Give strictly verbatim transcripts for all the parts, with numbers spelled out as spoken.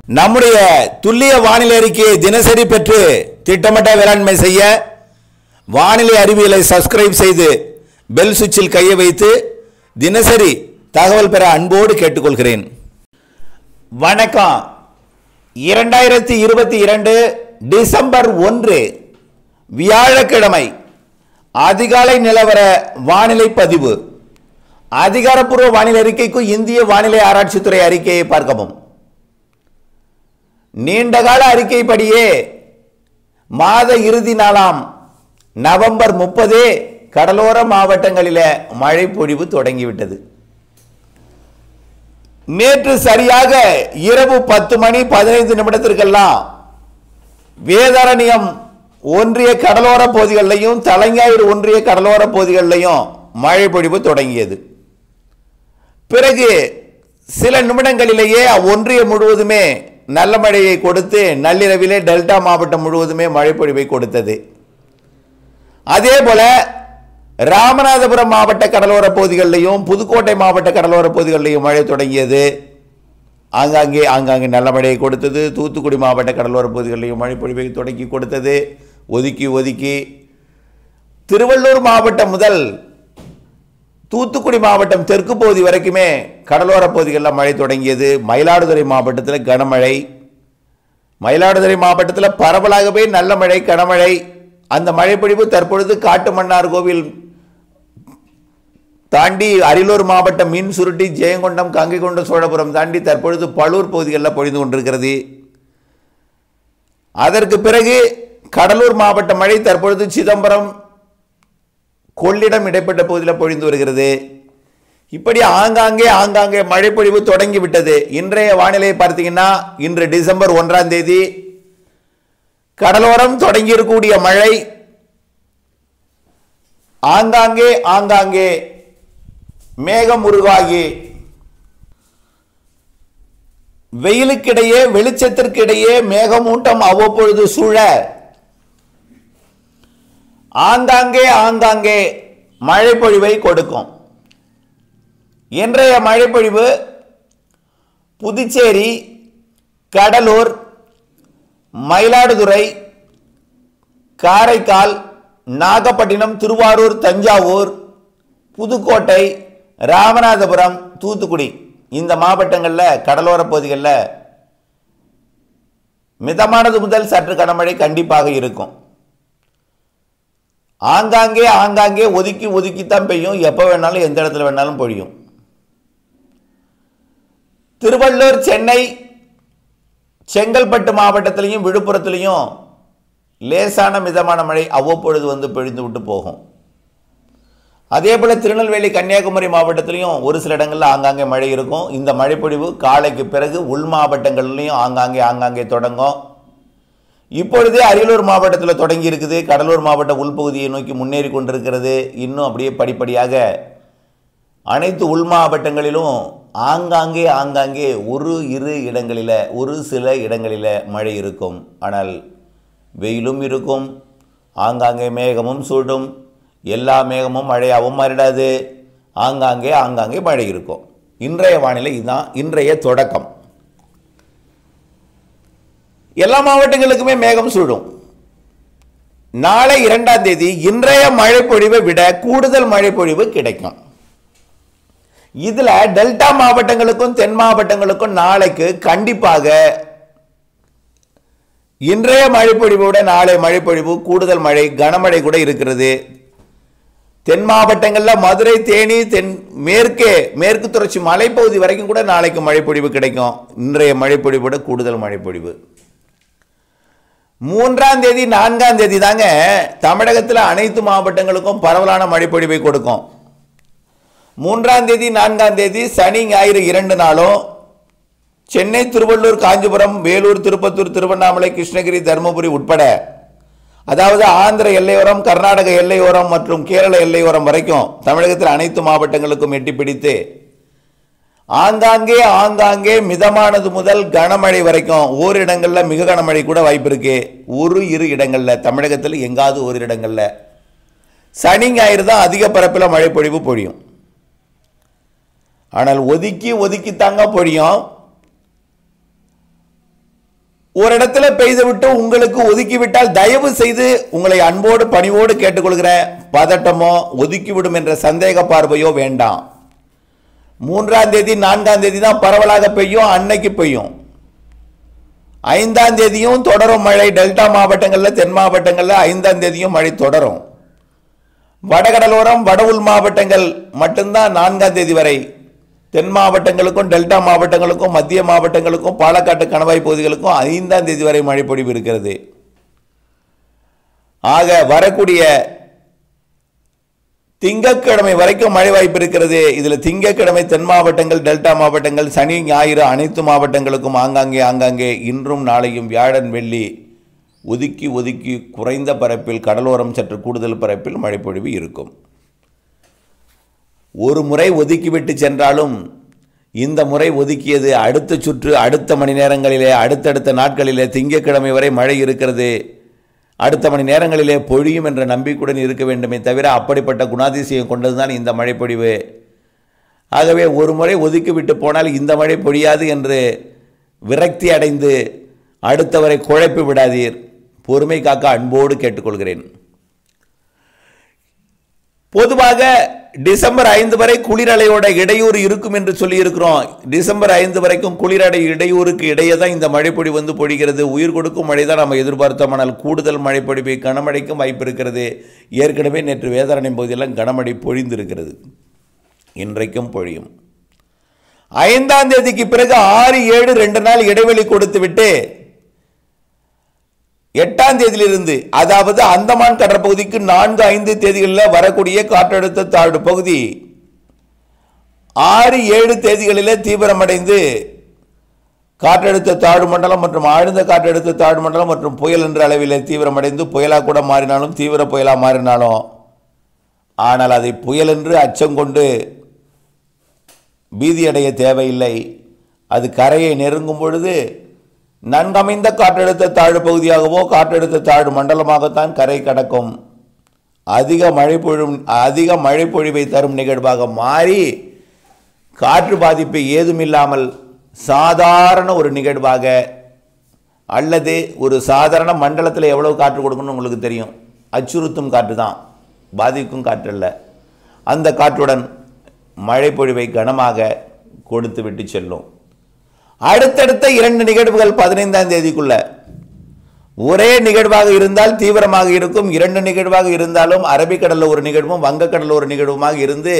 நம்முடைய துல்லிய வானிலை அறிக்கையை தினசரி பெற்று திட்டமிட்ட வேளாண்மை செய்ய வானிலை அறிவியலை சப்ஸ்கிரைப் செய்து பெல் சுவிட்சில் கையை வைத்து தினசரி தகவல் பெற அன்போடு கேட்டுக்கொள்கிறேன். வணக்கம். இரண்டாயிரத்தி இருபத்தி இரண்டு டிசம்பர் ஒன்று வியாழக்கிழமை அதிகாலை நிலவர வானிலை பதிவு. அதிகாரப்பூர்வ வானிலை அறிக்கைக்கு இந்திய வானிலை ஆராய்ச்சித்துறை அறிக்கையை பார்க்கவும். நீண்டகால அறிக்கைப்படியே மாத இறுதி நாளாம் நவம்பர் முப்பது கடலோர மாவட்டங்களில் மழை பொழிவு தொடங்கிவிட்டது. நேற்று சரியாக இரவு பத்து மணி பதினைந்து நிமிடத்திற்கெல்லாம் வேதாரண்யம் ஒன்றிய கடலோர பகுதிகளிலையும் தலைஞாயிறு ஒன்றிய கடலோர பகுதிகளிலையும் மழை பொழிவு தொடங்கியது. பிறகு சில நிமிடங்களிலேயே ஒன்றியம் முழுவதுமே நல்ல மழையை கொடுத்து நள்ளிரவிலே டெல்டா மாவட்டம் முழுவதுமே மழை பொழிவை கொடுத்தது. அதே போல ராமநாதபுரம் மாவட்ட கடலோர பகுதிகளிலையும் புதுக்கோட்டை மாவட்ட கடலோர பகுதிகளிலையும் மழை தொடங்கியது. ஆங்காங்கே ஆங்காங்கே நல்ல மழையை கொடுத்தது. தூத்துக்குடி மாவட்ட கடலோர பகுதிகளிலையும் மழை பொழிவை தொடங்கி கொடுத்தது. ஒதுக்கி ஒதுக்கி திருவள்ளூர் மாவட்டம் முதல் தூத்துக்குடி மாவட்டம் தெற்கு பகுதி வரைக்குமே கடலோர பகுதிகளில் மழை தொடங்கியது. மயிலாடுதுறை மாவட்டத்தில் கனமழை. மயிலாடுதுறை மாவட்டத்தில் பரவலாகவே நல்ல மழை, கனமழை. அந்த மழைப்பொழிவு தற்பொழுது காட்டுமன்னார் கோவில் தாண்டி அரியலூர் மாவட்டம் மீன் சுருட்டி ஜெயங்கொண்டம் கங்கைகொண்டம் சோழபுரம் தாண்டி தற்பொழுது பலூர் பகுதிகளில் பொழிந்து கொண்டிருக்கிறது. அதற்கு பிறகு கடலூர் மாவட்ட மழை தற்பொழுது சிதம்பரம் கொள்ளிடம் இடைப்பட்ட பகுதியில் பொழிந்து வருகிறது. இப்படி ஆங்காங்கே ஆங்காங்கே மழை பொழிவு தொடங்கிவிட்டது. இன்றைய வானிலையை பார்த்தீங்கன்னா இன்று டிசம்பர் ஒன்றாம் தேதி கடலோரம் தொடங்கியிருக்கக்கூடிய மழை ஆங்காங்கே ஆங்காங்கே மேகம் உருவாகி வெயிலுக்கிடையே வெளிச்சத்திற்கிடையே மேகமூட்டம் அவ்வப்பொழுது சூழ ஆங்காங்கே ஆங்காங்கே மழை பொழிவை கொடுக்கும். இன்றைய மழை பொழிவு புதுச்சேரி, கடலூர், மயிலாடுதுறை, காரைக்கால், நாகப்பட்டினம், திருவாரூர், தஞ்சாவூர், புதுக்கோட்டை, ராமநாதபுரம், தூத்துக்குடி இந்த மாவட்டங்களில் கடலோர பகுதிகளில் மிதமானது முதல் சற்று கனமழை கண்டிப்பாக இருக்கும். ஆங்காங்கே ஆங்காங்கே ஒதுக்கி ஒதுக்கித்தான் பெய்யும். எப்போ வேணாலும் எந்த இடத்துல வேணாலும் பொழியும். திருவள்ளூர், சென்னை, செங்கல்பட்டு மாவட்டத்திலையும் விழுப்புரத்திலையும் லேசான மிதமான மழை அவ்வப்பொழுது வந்து பொழிந்து விட்டு போகும். அதே போல திருநெல்வேலி, கன்னியாகுமரி மாவட்டத்திலையும் ஒரு சில இடங்களில் ஆங்காங்கே மழை இருக்கும். இந்த மழைப்பொழிவு காலைக்கு பிறகு உள் மாவட்டங்கள்லையும் ஆங்காங்கே ஆங்காங்கே தொடங்கும். இப்பொழுதே அரியலூர் மாவட்டத்தில் தொடங்கி இருக்குது. கடலூர் மாவட்ட உள்பகுதியை நோக்கி முன்னேறி கொண்டிருக்கிறது. இன்னும் அப்படியே படிப்படியாக அனைத்து உள் மாவட்டங்களிலும் ஆங்காங்கே ஆங்காங்கே ஒரு இரு இடங்களில் ஒரு சில இடங்களில் மழை இருக்கும். ஆனால் வெயிலும் இருக்கும். ஆங்காங்கே மேகமும் சூடும். எல்லா மேகமும் மழையாகவும் மாறிடாது. ஆங்காங்கே ஆங்காங்கே மழை இருக்கும். இன்றைய வானிலை இதுதான் இன்றைய தொடக்கம். எல்லா மாவட்டங்களுக்குமே மேகம் சூடும். நாளை இரண்டாம் தேதி இன்றைய மழை பொழிவை விட கூடுதல் மழை பொழிவு கிடைக்கும். இதுல டெல்டா மாவட்டங்களுக்கும் தென் மாவட்டங்களுக்கும் நாளைக்கு கண்டிப்பாக இன்றைய மழை பொழிவோட நாளை மழை பொழிவு கூடுதல் மழை, கனமழை கூட இருக்கிறது. தென் மாவட்டங்களில் மதுரை, தேனி, தென் மேற்கே மேற்கு தொடர்ச்சி மலைப்பகுதி வரைக்கும் கூட நாளைக்கு மழை பொழிவு கிடைக்கும். இன்றைய மழை பொழிவோட கூடுதல் மழை பொழிவு. மூன்றாம் தேதி நான்காம் தேதி தாங்க தமிழகத்தில் அனைத்து மாவட்டங்களுக்கும் பரவலான மழைப்பொழிவை கொடுக்கும். மூன்றாம் தேதி நான்காம் தேதி சனி ஞாயிறு இரண்டு நாளும் சென்னை, திருவள்ளூர், காஞ்சிபுரம், வேலூர், திருப்பத்தூர், திருவண்ணாமலை, கிருஷ்ணகிரி, தருமபுரி உட்பட அதாவது ஆந்திர எல்லையோரம், கர்நாடக எல்லையோரம் மற்றும் கேரள எல்லையோரம் வரைக்கும் தமிழகத்தில் அனைத்து மாவட்டங்களுக்கும் எட்டி பிடித்து ஆங்காங்கே ஆங்காங்கே மிதமானது முதல் கனமழை வரைக்கும் ஓரிடங்களில் மிக கனமழை கூட வாய்ப்பு இருக்கு. ஒரு இரு இடங்களில் தமிழகத்தில் எங்காவது ஒரு இடங்களில் சனி ஞாயிறு தான் அதிக பரப்பில் மழை பொழிவு பொழியும். ஆனால் ஒதுக்கி ஒதுக்கி தாங்க பொழியும். ஒரு இடத்துல பெய்துவிட்டு உங்களுக்கு ஒதுக்கிவிட்டால் தயவு செய்து உங்களை அன்போடு பணிவோடு கேட்டுக்கொள்கிறேன், பதட்டமோ ஒதுக்கிவிடும் என்ற சந்தேக பார்வையோ வேண்டாம். மூன்றாம் தேதி நான்காம் தேதி தான் பரவலாக பெய்யும், அன்னைக்கு பெய்யும். ஐந்தாம் தேதியும் தொடரும் மழை. டெல்டா மாவட்டங்களில் தென் மாவட்டங்களில் ஐந்தாம் தேதியும் மழை தொடரும். வடகடலோரம் வட உள் மாவட்டங்கள் மட்டும்தான் நான்காம் தேதி வரை. தென் மாவட்டங்களுக்கும் டெல்டா மாவட்டங்களுக்கும் மத்திய மாவட்டங்களுக்கும் பாலக்காட்டு கணவாய் பகுதிகளுக்கும் ஐந்தாம் தேதி வரை மழை பொழிவு இருக்கிறது. ஆக வரக்கூடிய திங்கட்கிழமை வரைக்கும் மழை வாய்ப்பு இருக்கிறது. இதில் திங்கட்கிழமை தென் மாவட்டங்கள் டெல்டா மாவட்டங்கள், சனி ஞாயிறு அனைத்து மாவட்டங்களுக்கும் ஆங்காங்கே ஆங்காங்கே இன்றும் நாளையும் வியாழன் வெள்ளி ஒதுக்கி ஒதுக்கி குறைந்த பரப்பில் கடலோரம் சற்று கூடுதல் பரப்பில் மழை பொழிவு இருக்கும். ஒரு முறை ஒதுக்கிவிட்டு சென்றாலும் இந்த முறை ஒதுக்கியது அடுத்த சுற்று அடுத்த மணி நேரங்களிலே அடுத்தடுத்த நாட்களிலே திங்கட்கிழமை வரை மழை இருக்கிறது, அடுத்த மணி நேரங்களிலே பொழியும் என்ற நம்பிக்கையுடன் இருக்க வேண்டுமே தவிர அப்படிப்பட்ட குணாதிசயம் கொண்டதுதான் இந்த மழை பொழிவு. ஆகவே ஒரு முறை ஒதுக்கிவிட்டு போனால் இந்த மழை பொழியாது என்று விரக்தி அடைந்து அடுத்தவரை குழப்பி விடாதீர். பொறுமை காக்க அன்போடு கேட்டுக்கொள்கிறேன். பொதுவாக டிசம்பர் ஐந்து வரை குளிரலையோட இடையூறு இருக்கும் என்று சொல்லி இருக்கிறோம். டிசம்பர் ஐந்து வரைக்கும் குளிரடை இடையூறுக்கு இடையே தான் இந்த மழைப்பொழி வந்து பொழிகிறது. உயிர் கொடுக்கும் மழை தான் நம்ம எதிர்பார்த்தோம். ஆனால் கூடுதல் மழைப்பொழிவை கனமழைக்கும் வாய்ப்பு இருக்கிறது. ஏற்கனவே நேற்று வேதாரண்யம் பகுதியெல்லாம் கனமழை பொழிந்திருக்கிறது, இன்றைக்கும் பொழியும். ஐந்தாம் தேதிக்கு பிறகு ஆறு ஏழு ரெண்டு நாள் இடைவெளி கொடுத்து விட்டு எட்டாம் தேதியிலிருந்து, அதாவது அந்தமான் கடற்பகுதிக்கு நான்கு ஐந்து தேதிகளில் வரக்கூடிய காற்றழுத்த தாழ்வு பகுதி ஆறு ஏழு தேதிகளிலே தீவிரமடைந்து காற்றழுத்த தாழ்வு மண்டலம் மற்றும் ஆழ்ந்த காற்றழுத்த தாழ்வு மண்டலம் மற்றும் புயல் என்ற அளவில் தீவிரமடைந்து புயலாக கூட மாறினாலும் தீவிர புயலாக மாறினாலும், ஆனால் அதை புயல் என்று அச்சம் கொண்டு பீதியடைய தேவையில்லை. அது கரையை நெருங்கும் பொழுது நன்கமைந்த காற்றழுத்த தாழ்வு பகுதியாகவோ காற்றழுத்த தாழ்வு மண்டலமாகத்தான் கரை கடக்கும். அதிக மழை பொழிவும் அதிக மழை பொழிவை தரும் நிகழ்வாக மாறி காற்று பாதிப்பு ஏதுமில்லாமல் சாதாரண ஒரு நிகழ்வாக, அல்லது ஒரு சாதாரண மண்டலத்தில் எவ்வளவு காற்று கொடுக்கணும்னு உங்களுக்கு தெரியும். அச்சுறுத்தும் காற்று தான், பாதிக்கும் காற்று அல்ல. அந்த காற்றுடன் மழை பொழிவை கனமாக கொடுத்து விட்டு செல்லும். அடுத்தடுத்த இரண்டு நிகழ்வுகள் பதினைந்தாம் தேதிக்குள்ள ஒரே நிகழ்வாக இருந்தால் தீவிரமாக இருக்கும். இரண்டு நிகழ்வாக இருந்தாலும் அரபிக்கடலில் ஒரு நிகழ்வும் வங்கக்கடலில் ஒரு நிகழ்வுமாக இருந்து,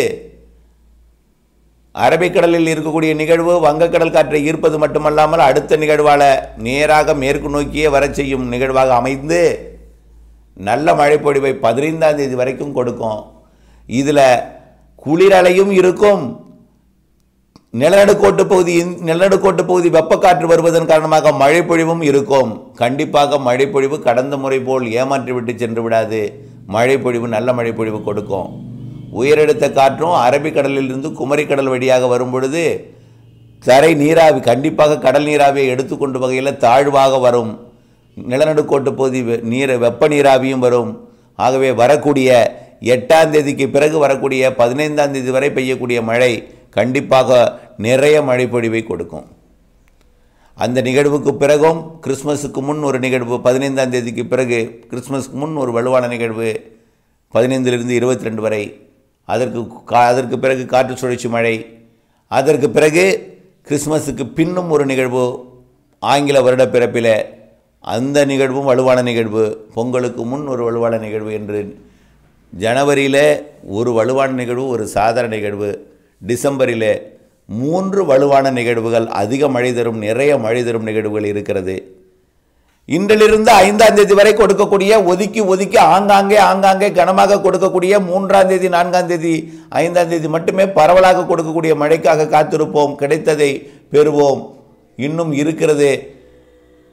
அரபிக்கடலில் இருக்கக்கூடிய நிகழ்வு வங்கக்கடல் காற்றை ஈர்ப்பது மட்டுமல்லாமல் அடுத்த நிகழ்வால நேராக மேற்கு நோக்கியே வர செய்யும் நிகழ்வாக அமைந்து நல்ல மழைப்பொழிவை பதினைந்தாம் தேதி வரைக்கும் கொடுக்கும். இதில் குளிரலையும் இருக்கும். நிலநடுக்கோட்டு பகுதி நிலநடுக்கோட்டு பகுதி வெப்பக்காற்று வருவதன் காரணமாக மழை பொழிவும் இருக்கும். கண்டிப்பாக மழை பொழிவு கடந்த முறை போல் ஏமாற்றி விட்டு சென்று விடாது. மழை பொழிவு நல்ல மழை பொழிவு கொடுக்கும். உயரடுத்த காற்றும் அரபிக்கடலிலிருந்து குமரிக்கடல் வழியாக வரும் பொழுது தரை நீராவி கண்டிப்பாக கடல் நீராவியை எடுத்துக்கொண்டு வகையில் தாழ்வாக வரும். நிலநடுக்கோட்டு பகுதி நீர் வெப்ப நீராவியும் வரும். ஆகவே வரக்கூடிய எட்டாம் தேதிக்கு பிறகு வரக்கூடிய பதினைந்தாம் தேதி வரை பெய்யக்கூடிய மழை கண்டிப்பாக நிறைய மழை பொழிவை கொடுக்கும். அந்த நிகழ்வுக்கு பிறகும் கிறிஸ்மஸுக்கு முன் ஒரு நிகழ்வு, பதினைந்தாம் தேதிக்கு பிறகு கிறிஸ்மஸுக்கு முன் ஒரு வலுவான நிகழ்வு பதினைந்திலிருந்து இருபத்தி ரெண்டு வரை. அதற்கு அதற்கு பிறகு காற்று சுழற்சி மழை. அதற்கு பிறகு கிறிஸ்மஸுக்கு பின்னும் ஒரு நிகழ்வு ஆங்கில வருட பிறப்பில், அந்த நிகழ்வும் வலுவான நிகழ்வு. பொங்கலுக்கு முன் ஒரு வலுவான நிகழ்வு என்று ஜனவரியில் ஒரு வலுவான நிகழ்வு, ஒரு சாதாரண நிகழ்வு. டிசம்பரிலே மூன்று வலுவான நிகழ்வுகள், அதிக மழை தரும் நிறைய மழை தரும் நிகழ்வுகள் இருக்கிறது. இன்றிலிருந்து ஐந்தாம் தேதி வரை கொடுக்கக்கூடிய ஒதுக்கி ஒதுக்கி ஆங்காங்கே ஆங்காங்கே கனமாக கொடுக்கக்கூடிய மூன்றாம் தேதி நான்காம் தேதி ஐந்தாம் தேதி மட்டுமே பரவலாக கொடுக்கக்கூடிய மழைக்காக காத்திருப்போம். கிடைத்ததை பெறுவோம். இன்னும் இருக்கிறது,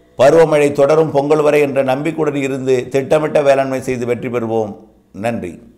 பருவமழை தொடரும் பொங்கல் வரை என்ற நம்பிக்கையுடன் இருந்து திட்டமிட்ட வேளாண்மை செய்து வெற்றி பெறுவோம். நன்றி.